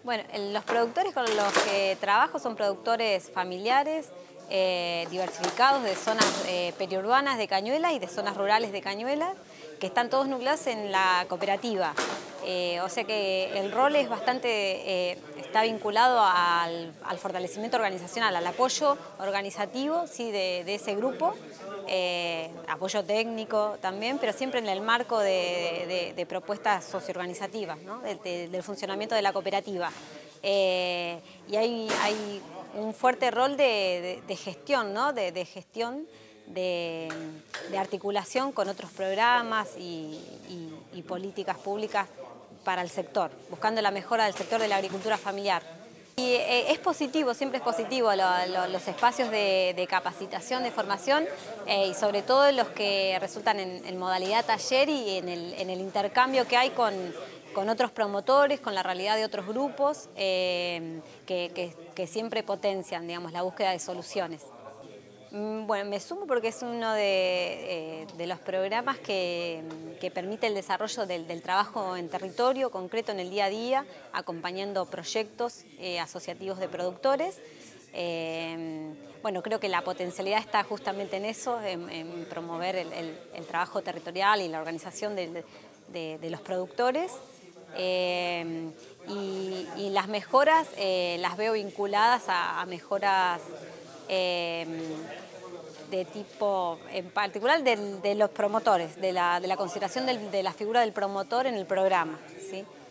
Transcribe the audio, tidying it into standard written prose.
Bueno, los productores con los que trabajo son productores familiares, diversificados de zonas periurbanas de Cañuelas y de zonas rurales de Cañuelas, que están todos nucleados en la cooperativa. O sea que el rol es bastante, está vinculado al fortalecimiento organizacional, al apoyo organizativo, sí, de ese grupo, apoyo técnico también, pero siempre en el marco de propuestas socioorganizativas, ¿no? del funcionamiento de la cooperativa. Y hay un fuerte rol de gestión, ¿no? de gestión, de articulación con otros programas y políticas públicas para el sector, buscando la mejora del sector de la agricultura familiar. Y es positivo, siempre es positivo los espacios de capacitación, de formación, y sobre todo los que resultan en modalidad taller y en el intercambio que hay con otros promotores, con la realidad de otros grupos que siempre potencian, digamos, la búsqueda de soluciones. Bueno, me sumo porque es uno de los programas que permite el desarrollo del trabajo en territorio, concreto en el día a día, acompañando proyectos asociativos de productores. Bueno, creo que la potencialidad está justamente en eso, en promover el trabajo territorial y la organización de los productores. Y las mejoras las veo vinculadas a mejoras de tipo, en particular de los promotores, de la consideración de la figura del promotor en el programa, ¿sí?